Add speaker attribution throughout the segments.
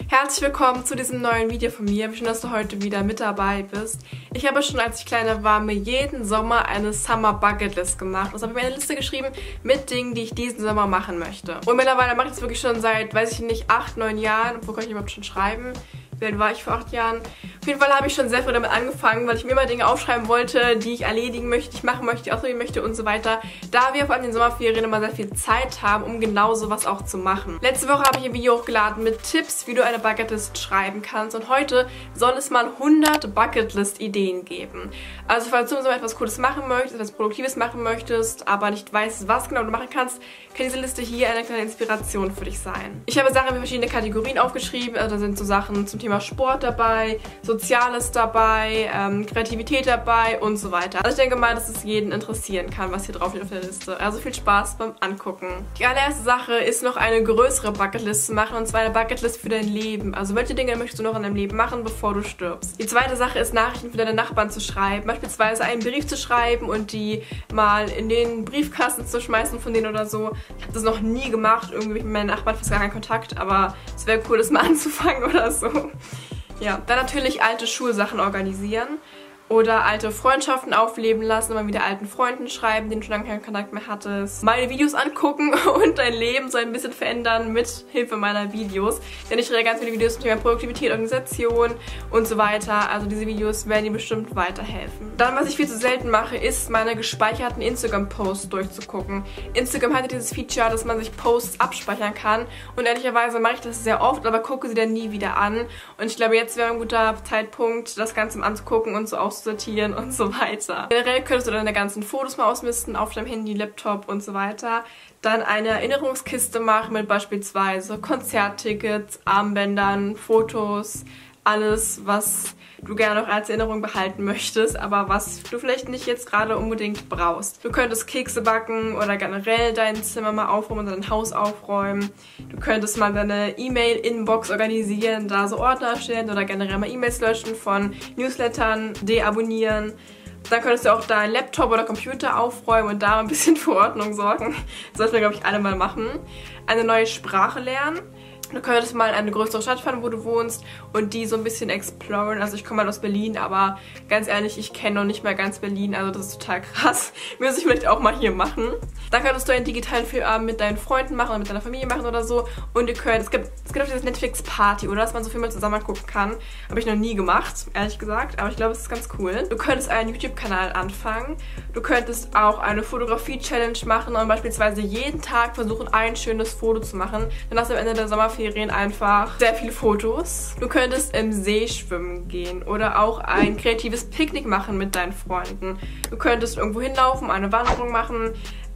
Speaker 1: Herzlich willkommen zu diesem neuen Video von mir. Schön, dass du heute wieder mit dabei bist. Ich habe schon, als ich kleiner war, mir jeden Sommer eine Summer Bucket List gemacht. Das habe ich mir eine Liste geschrieben mit Dingen, die ich diesen Sommer machen möchte. Und mittlerweile mache ich das wirklich schon seit, weiß ich nicht, 8, 9 Jahren. Wo kann ich überhaupt schon schreiben? Wie alt war ich vor 8 Jahren? Auf jeden Fall habe ich schon sehr früh damit angefangen, weil ich mir immer Dinge aufschreiben wollte, die ich erledigen möchte, die ich machen möchte, die ich ausprobieren möchte und so weiter. Da wir vor allem in den Sommerferien immer sehr viel Zeit haben, um genau sowas auch zu machen. Letzte Woche habe ich ein Video hochgeladen mit Tipps, wie du eine Bucketlist schreiben kannst. Und heute soll es mal 100 Bucketlist-Ideen geben. Also falls du im Sommer etwas Cooles machen möchtest, etwas Produktives machen möchtest, aber nicht weißt, was genau du machen kannst, kann diese Liste hier eine kleine Inspiration für dich sein. Ich habe Sachen in verschiedene Kategorien aufgeschrieben. Also da sind so Sachen zum Thema Sport dabei, Soziales dabei, Kreativität dabei und so weiter. Also ich denke mal, dass es jeden interessieren kann, was hier drauf steht auf der Liste. Also viel Spaß beim Angucken. Die allererste Sache ist noch eine größere Bucketlist zu machen, und zwar eine Bucketlist für dein Leben. Also welche Dinge möchtest du noch in deinem Leben machen, bevor du stirbst? Die zweite Sache ist, Nachrichten für deine Nachbarn zu schreiben. Beispielsweise einen Brief zu schreiben und die mal in den Briefkasten zu schmeißen von denen oder so. Ich habe das noch nie gemacht. Irgendwie mit meinen Nachbarn fast gar keinen Kontakt, aber es wäre cool, das mal anzufangen oder so. Ja, dann natürlich alte Schulsachen organisieren oder alte Freundschaften aufleben lassen, mal wieder alten Freunden schreiben, denen du schon lange keinen Kontakt mehr hattest. Meine Videos angucken und dein Leben so ein bisschen verändern mit Hilfe meiner Videos. Denn ich drehe ganz viele Videos zum Thema Produktivität, Organisation und so weiter. Also diese Videos werden dir bestimmt weiterhelfen. Dann, was ich viel zu selten mache, ist, meine gespeicherten Instagram-Posts durchzugucken. Instagram hat ja dieses Feature, dass man sich Posts abspeichern kann. Und ehrlicherweise mache ich das sehr oft, aber gucke sie dann nie wieder an. Und ich glaube, jetzt wäre ein guter Zeitpunkt, das Ganze mal anzugucken und so auszusortieren und so weiter. Generell könntest du deine ganzen Fotos mal ausmisten auf deinem Handy, Laptop und so weiter. Dann eine Erinnerungskiste machen mit beispielsweise Konzerttickets, Armbändern, Fotos, alles, was du gerne noch als Erinnerung behalten möchtest, aber was du vielleicht nicht jetzt gerade unbedingt brauchst. Du könntest Kekse backen oder generell dein Zimmer mal aufräumen oder dein Haus aufräumen. Du könntest mal deine E-Mail-Inbox organisieren, da so Ordner erstellen oder generell mal E-Mails löschen von Newslettern, deabonnieren. Dann könntest du auch deinen Laptop oder Computer aufräumen und da ein bisschen für Ordnung sorgen. Das sollten wir, glaube ich, alle mal machen. Eine neue Sprache lernen. Du könntest mal in eine größere Stadt fahren, wo du wohnst und die so ein bisschen exploren. Also ich komme mal aus Berlin, aber ganz ehrlich, ich kenne noch nicht mal ganz Berlin, also das ist total krass. Müsste ich vielleicht auch mal hier machen. Dann könntest du einen digitalen Filmabend mit deinen Freunden machen oder mit deiner Familie machen oder so. Und ihr könnt, es gibt auch dieses Netflix-Party, oder? Dass man so Filme zusammen gucken kann. Habe ich noch nie gemacht, ehrlich gesagt, aber ich glaube, es ist ganz cool. Du könntest einen YouTube-Kanal anfangen. Du könntest auch eine Fotografie-Challenge machen und beispielsweise jeden Tag versuchen, ein schönes Foto zu machen. Dann hast du am Ende der Sommerferien einfach sehr viele Fotos. Du könntest im See schwimmen gehen oder auch ein kreatives Picknick machen mit deinen Freunden. Du könntest irgendwo hinlaufen, eine Wanderung machen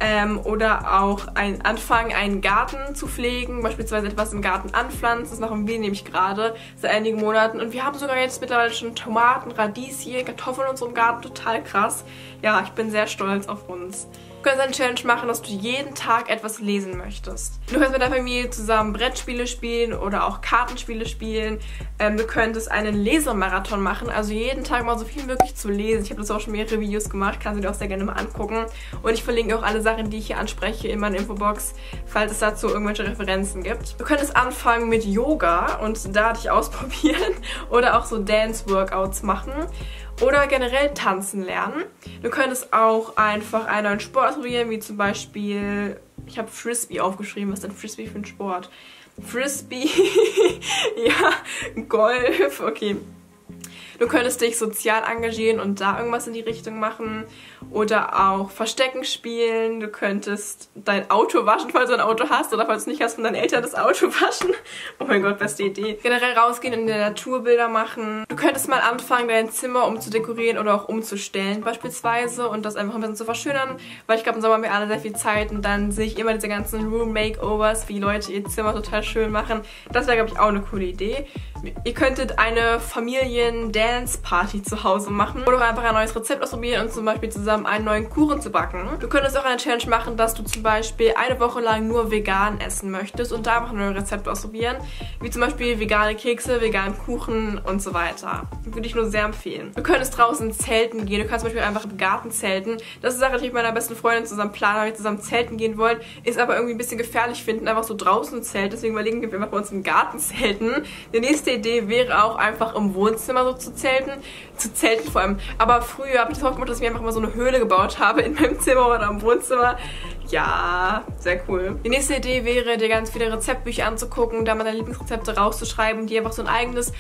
Speaker 1: oder auch anfangen, einen Garten zu pflegen, beispielsweise etwas im Garten anpflanzen. Das machen wir nämlich gerade seit einigen Monaten. Und wir haben sogar jetzt mittlerweile schon Tomaten, Radieschen, Kartoffeln in unserem Garten. Total krass. Ja, ich bin sehr stolz auf uns. Du kannst eine Challenge machen, dass du jeden Tag etwas lesen möchtest. Du kannst mit deiner Familie zusammen Brettspiele spielen oder auch Kartenspiele spielen. Du könntest einen Lesemarathon machen, also jeden Tag mal so viel wie möglich zu lesen. Ich habe das auch schon mehrere Videos gemacht, kannst du dir auch sehr gerne mal angucken. Und ich verlinke auch alle Sachen, die ich hier anspreche, in meiner Infobox, falls es dazu irgendwelche Referenzen gibt. Du könntest anfangen mit Yoga und da dich ausprobieren oder auch so Dance-Workouts machen. Oder generell tanzen lernen. Du könntest auch einfach einen neuen Sport ausprobieren, wie zum Beispiel, ich habe Frisbee aufgeschrieben. Was ist denn Frisbee für ein Sport? Frisbee, ja, Golf, okay. Du könntest dich sozial engagieren und da irgendwas in die Richtung machen. Oder auch Verstecken spielen. Du könntest dein Auto waschen, falls du ein Auto hast. Oder falls du nicht hast, von deinen Eltern das Auto waschen. Oh mein Gott, beste Idee. Generell rausgehen und in der Natur Bilder machen. Du könntest mal anfangen, dein Zimmer umzudekorieren oder auch umzustellen beispielsweise. Und das einfach ein bisschen zu verschönern. Weil ich glaube, im Sommer haben wir alle sehr viel Zeit. Und dann sehe ich immer diese ganzen Room-Makeovers, wie Leute ihr Zimmer total schön machen. Das wäre, glaube ich, auch eine coole Idee. Ihr könntet eine Familien-Dance-Party zu Hause machen oder einfach ein neues Rezept ausprobieren und zum Beispiel zusammen einen neuen Kuchen zu backen. Du könntest auch eine Challenge machen, dass du zum Beispiel eine Woche lang nur vegan essen möchtest und da einfach neue Rezepte ausprobieren, wie zum Beispiel vegane Kekse, veganen Kuchen und so weiter. Würde ich nur sehr empfehlen. Du könntest draußen zelten gehen, du kannst zum Beispiel einfach im Garten zelten. Das ist eine Sache, die ich mit meiner besten Freundin zusammen plane, weil wir zusammen zelten gehen wollen, ist aber irgendwie ein bisschen gefährlich finden, einfach so draußen zelten, deswegen überlegen wir einfach bei uns im Garten zelten. Die nächste Idee wäre auch einfach im Wohnzimmer so zu zelten vor allem. Aber früher habe ich das auch gemacht, dass ich mir einfach mal so eine Höhle gebaut habe in meinem Zimmer oder im Wohnzimmer. Ja, sehr cool. Die nächste Idee wäre, dir ganz viele Rezeptbücher anzugucken, da mal deine Lieblingsrezepte rauszuschreiben, dir einfach so ein eigenes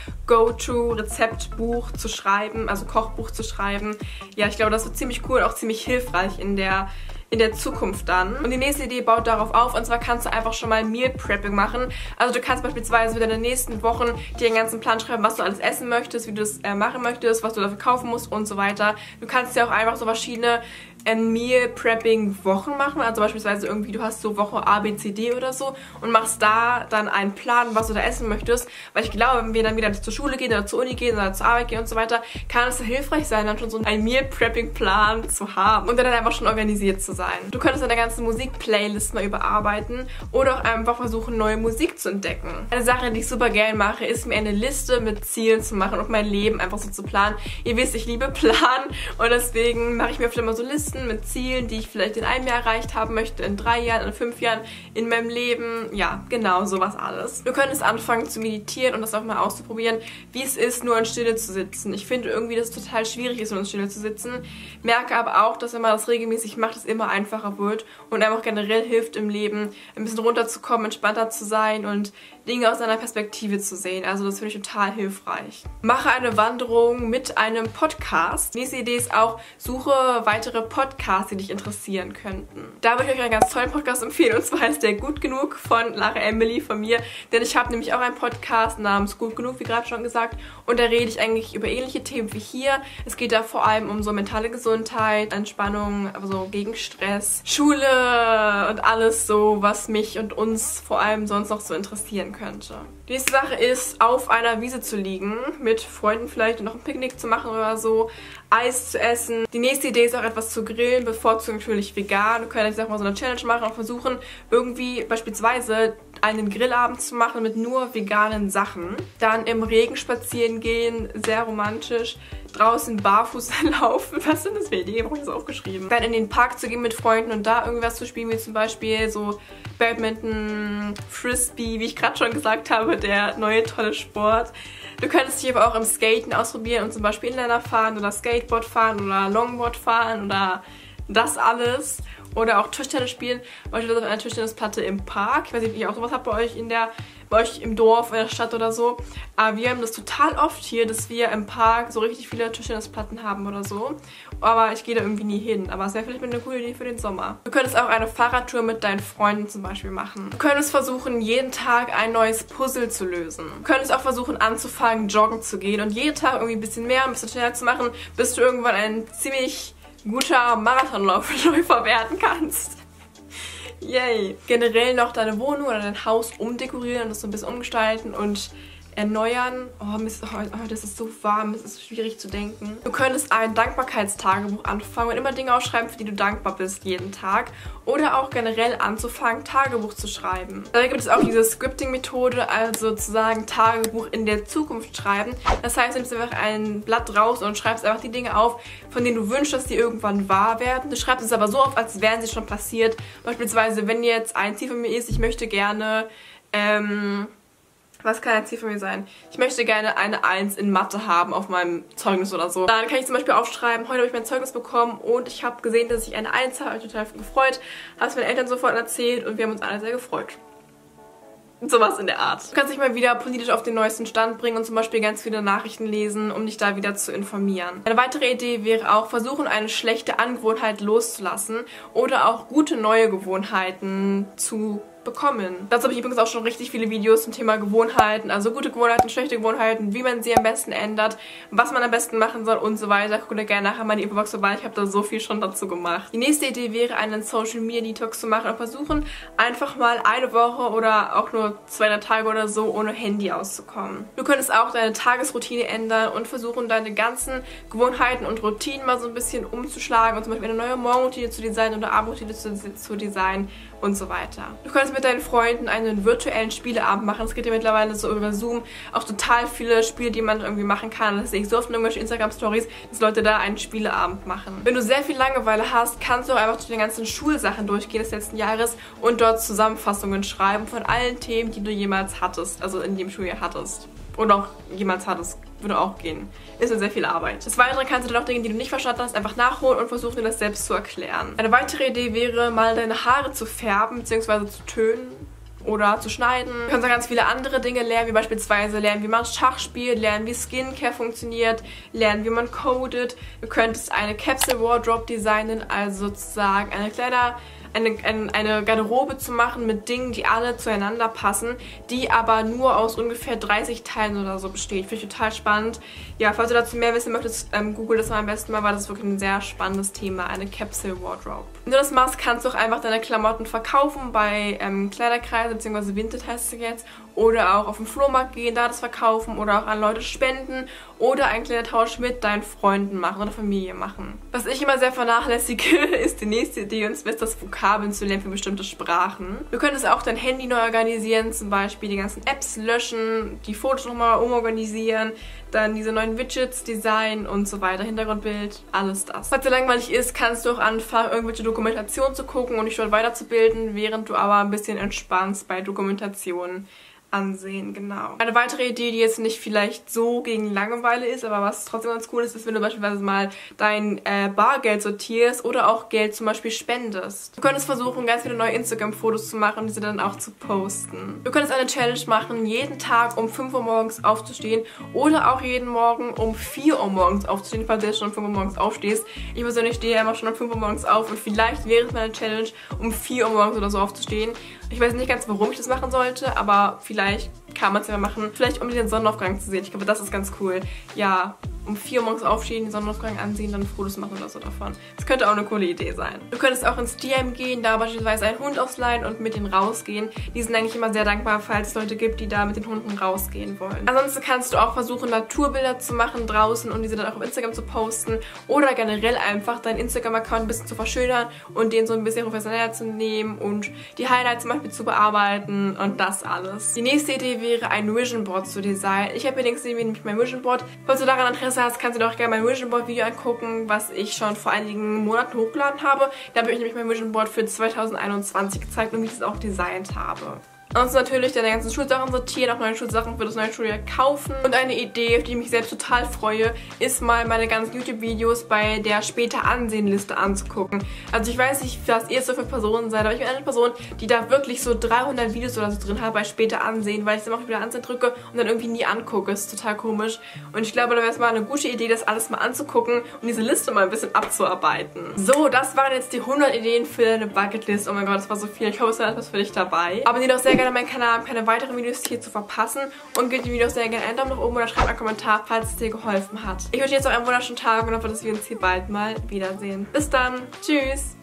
Speaker 1: Go-To-Rezeptbuch zu schreiben, also Kochbuch zu schreiben. Ja, ich glaube, das wird ziemlich cool, auch ziemlich hilfreich in der Zukunft dann. Und die nächste Idee baut darauf auf, und zwar kannst du einfach schon mal Meal Prepping machen. Also du kannst beispielsweise wieder in den nächsten Wochen dir einen ganzen Plan schreiben, was du alles essen möchtest, wie du das machen möchtest, was du dafür kaufen musst und so weiter. Du kannst ja auch einfach so verschiedene Meal Prepping Wochen machen, also beispielsweise irgendwie du hast so Woche A, B, C, D oder so und machst da dann einen Plan, was du da essen möchtest, weil ich glaube, wenn wir dann wieder zur Schule gehen oder zur Uni gehen oder zur Arbeit gehen und so weiter, kann es hilfreich sein, dann schon so einen Meal Prepping Plan zu haben und dann einfach schon organisiert zu sein. Du könntest deine ganze Musik-Playlist mal überarbeiten oder auch einfach versuchen, neue Musik zu entdecken. Eine Sache, die ich super gerne mache, ist mir eine Liste mit Zielen zu machen und mein Leben einfach so zu planen. Ihr wisst, ich liebe Planen und deswegen mache ich mir vielleicht mal so Listen mit Zielen, die ich vielleicht in einem Jahr erreicht haben möchte, in 3 Jahren, in 5 Jahren, in meinem Leben. Ja, genau, sowas alles. Du könntest anfangen zu meditieren und das auch mal auszuprobieren, wie es ist, nur in Stille zu sitzen. Ich finde irgendwie, dass es total schwierig ist, nur in Stille zu sitzen. Merke aber auch, dass wenn man das regelmäßig macht, es immer einfacher wird und einfach generell hilft im Leben, ein bisschen runterzukommen, entspannter zu sein und Dinge aus einer Perspektive zu sehen. Also das finde ich total hilfreich. Mache eine Wanderung mit einem Podcast. Nächste Idee ist auch, suche weitere Podcasts, die dich interessieren könnten. Da würde ich euch einen ganz tollen Podcast empfehlen, und zwar heißt der Gut Genug von Lara Emily von mir, denn ich habe nämlich auch einen Podcast namens Gut Genug, wie gerade schon gesagt, und da rede ich eigentlich über ähnliche Themen wie hier. Es geht da vor allem um so mentale Gesundheit, Entspannung, also gegen Stress, Schule und alles so, was mich und uns vor allem sonst noch so interessieren könnte. Die nächste Sache ist, auf einer Wiese zu liegen, mit Freunden vielleicht und noch ein Picknick zu machen oder so, Eis zu essen. Die nächste Idee ist auch etwas zu grillen, bevorzugt natürlich vegan. Du könntest jetzt auch mal so eine Challenge machen und versuchen, irgendwie beispielsweise einen Grillabend zu machen mit nur veganen Sachen. Dann im Regen spazieren gehen, sehr romantisch. Draußen barfuß laufen. Was sind das für Ideen? Habe ich das aufgeschrieben? Dann in den Park zu gehen mit Freunden und da irgendwas zu spielen, wie zum Beispiel so Badminton, Frisbee, wie ich gerade schon gesagt habe, der neue tolle Sport. Du könntest dich aber auch im Skaten ausprobieren und zum Beispiel Inliner fahren oder Skateboard fahren oder Longboard fahren oder das alles. Oder auch Tischtennis spielen, beispielsweise auf einer Tischtennisplatte im Park. Ich weiß nicht, ob ihr auch sowas habt bei euch im Dorf, in der Stadt oder so. Aber wir haben das total oft hier, dass wir im Park so richtig viele Tischtennisplatten haben oder so. Aber ich gehe da irgendwie nie hin. Aber es wäre vielleicht mal eine coole Idee für den Sommer. Du könntest auch eine Fahrradtour mit deinen Freunden zum Beispiel machen. Du könntest versuchen, jeden Tag ein neues Puzzle zu lösen. Du könntest auch versuchen, anzufangen, joggen zu gehen und jeden Tag irgendwie ein bisschen mehr, ein bisschen schneller zu machen, bis du irgendwann ein ziemlich guter Marathonläufer werden kannst. Yay! Generell noch deine Wohnung oder dein Haus umdekorieren und das so ein bisschen umgestalten und erneuern. Oh, das ist so warm, es ist schwierig zu denken. Du könntest ein Dankbarkeitstagebuch anfangen und immer Dinge aufschreiben, für die du dankbar bist jeden Tag. Oder auch generell anzufangen, Tagebuch zu schreiben. Da gibt es auch diese Scripting-Methode, also sozusagen Tagebuch in der Zukunft schreiben. Das heißt, du nimmst einfach ein Blatt raus und schreibst einfach die Dinge auf, von denen du wünschst, dass die irgendwann wahr werden. Du schreibst es aber so auf, als wären sie schon passiert. Beispielsweise, wenn jetzt ein Ziel von mir ist, ich möchte gerne, was kann ein Ziel von mir sein? Ich möchte gerne eine 1 in Mathe haben auf meinem Zeugnis oder so. Dann kann ich zum Beispiel aufschreiben, heute habe ich mein Zeugnis bekommen und ich habe gesehen, dass ich eine 1 habe. Ich habe mich total gefreut. Habe es meinen Eltern sofort erzählt und wir haben uns alle sehr gefreut. Sowas in der Art. Du kannst dich mal wieder politisch auf den neuesten Stand bringen und zum Beispiel ganz viele Nachrichten lesen, um dich da wieder zu informieren. Eine weitere Idee wäre auch, versuchen, eine schlechte Angewohnheit loszulassen oder auch gute neue Gewohnheiten zu bekommen. Dazu habe ich übrigens auch schon richtig viele Videos zum Thema Gewohnheiten, also gute Gewohnheiten, schlechte Gewohnheiten, wie man sie am besten ändert, was man am besten machen soll und so weiter. Guckt gerne nachher mal in die Infobox vorbei, ich habe da so viel schon dazu gemacht. Die nächste Idee wäre, einen Social Media Detox zu machen und versuchen, einfach mal eine Woche oder auch nur 2-3 Tage oder so ohne Handy auszukommen. Du könntest auch deine Tagesroutine ändern und versuchen, deine ganzen Gewohnheiten und Routinen mal so ein bisschen umzuschlagen und zum Beispiel eine neue Morgenroutine zu designen oder Abendroutine zu designen und so weiter. Du könntest mit deinen Freunden einen virtuellen Spieleabend machen. Es gibt ja mittlerweile so über Zoom auch total viele Spiele, die man irgendwie machen kann. Das sehe ich so oft in irgendwelchen Instagram-Stories, dass Leute da einen Spieleabend machen. Wenn du sehr viel Langeweile hast, kannst du auch einfach durch die ganzen Schulsachen durchgehen des letzten Jahres und dort Zusammenfassungen schreiben von allen Themen, die du jemals hattest, also in dem Schuljahr hattest. Oder auch jemals hattest. Würde auch gehen. Ist sehr viel Arbeit. Des Weiteren kannst du dann auch Dinge, die du nicht verstanden hast, einfach nachholen und versuchen, dir das selbst zu erklären. Eine weitere Idee wäre, mal deine Haare zu färben bzw. zu tönen oder zu schneiden. Du kannst auch ganz viele andere Dinge lernen, wie beispielsweise lernen, wie man Schach spielt, lernen, wie Skincare funktioniert, lernen, wie man codet. Du könntest eine Capsule Wardrobe designen, also sozusagen eine Garderobe zu machen mit Dingen, die alle zueinander passen, die aber nur aus ungefähr 30 Teilen oder so besteht. Finde ich total spannend. Ja, falls du dazu mehr wissen möchtest, google das mal am besten mal, weil das ist wirklich ein sehr spannendes Thema, eine Capsule Wardrobe. Wenn du das machst, kannst du auch einfach deine Klamotten verkaufen bei Kleiderkreisen bzw. Vinted heißt es jetzt, oder auch auf den Flohmarkt gehen, da das verkaufen oder auch an Leute spenden oder einen Kleidertausch mit deinen Freunden machen oder Familie machen. Was ich immer sehr vernachlässige, ist die nächste Idee, und zwar ist das Vokabeln zu lernen für bestimmte Sprachen. Du könntest auch dein Handy neu organisieren, zum Beispiel die ganzen Apps löschen, die Fotos nochmal umorganisieren, dann diese neuen Widgets designen und so weiter, Hintergrundbild, alles das. Falls dir langweilig ist, kannst du auch anfangen, irgendwelche Dokumentationen zu gucken und dich dort weiterzubilden, während du aber ein bisschen entspannst bei Dokumentationen ansehen, genau. Eine weitere Idee, die jetzt nicht vielleicht so gegen Langeweile ist, aber was trotzdem ganz cool ist, ist, wenn du beispielsweise mal dein Bargeld sortierst oder auch Geld zum Beispiel spendest. Du könntest versuchen, ganz viele neue Instagram-Fotos zu machen und diese dann auch zu posten. Du könntest eine Challenge machen, jeden Tag um 5 Uhr morgens aufzustehen oder auch jeden Morgen um 4 Uhr morgens aufzustehen, falls du jetzt schon um 5 Uhr morgens aufstehst. Ich persönlich stehe immer schon um 5 Uhr morgens auf und vielleicht wäre es meine Challenge, um 4 Uhr morgens oder so aufzustehen. Ich weiß nicht ganz, warum ich das machen sollte, aber vielleicht kann man es ja machen. Vielleicht um den Sonnenaufgang zu sehen. Ich glaube, das ist ganz cool. Ja, um 4 Uhr morgens aufstehen, den Sonnenaufgang ansehen, dann Fotos machen oder so davon. Das könnte auch eine coole Idee sein. Du könntest auch ins DM gehen, da beispielsweise einen Hund ausleihen und mit denen rausgehen. Die sind eigentlich immer sehr dankbar, falls es Leute gibt, die da mit den Hunden rausgehen wollen. Ansonsten kannst du auch versuchen, Naturbilder zu machen draußen und diese dann auch auf Instagram zu posten oder generell einfach deinen Instagram-Account ein bisschen zu verschönern und den so ein bisschen professioneller zu nehmen und die Highlights zum Beispiel zu bearbeiten und das alles. Die nächste Idee wäre, ein Vision Board zu designen. Ich habe hier links nämlich mein Vision Board. Falls du daran Interesse hast, kannst du doch gerne mein Vision Board Video angucken, was ich schon vor einigen Monaten hochgeladen habe. Da habe ich euch nämlich mein Vision Board für 2021 gezeigt und wie ich es auch designt habe. Ansonsten natürlich deine ganzen Schulsachen sortieren, auch neue Schulsachen für das neue Schuljahr kaufen. Und eine Idee, auf die ich mich selbst total freue, ist mal meine ganzen YouTube-Videos bei der später Ansehen-Liste anzugucken. Also ich weiß nicht, was ihr so für Personen seid, aber ich bin eine Person, die da wirklich so 300 Videos oder so drin hat bei später Ansehen, weil ich dann auch wieder Ansehen drücke und dann irgendwie nie angucke. Das ist total komisch. Und ich glaube, da wäre es mal eine gute Idee, das alles mal anzugucken und diese Liste mal ein bisschen abzuarbeiten. So, das waren jetzt die 100 Ideen für eine Bucketlist. Oh mein Gott, das war so viel. Ich hoffe, es war etwas für dich dabei. Abonniere doch sehr gerne meinen Kanal, um keine weiteren Videos hier zu verpassen und gebt dem Video sehr gerne einen Daumen nach oben oder schreibt einen Kommentar, falls es dir geholfen hat. Ich wünsche dir jetzt noch einen wunderschönen Tag und hoffe, dass wir uns hier bald mal wiedersehen. Bis dann. Tschüss.